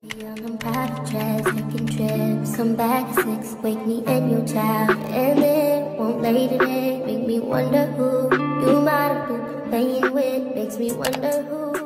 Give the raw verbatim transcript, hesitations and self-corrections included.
Young and private jets, taking trips, come back at six, wake me in your child, and then won't lay today, make me wonder who you might have been playing with, makes me wonder who.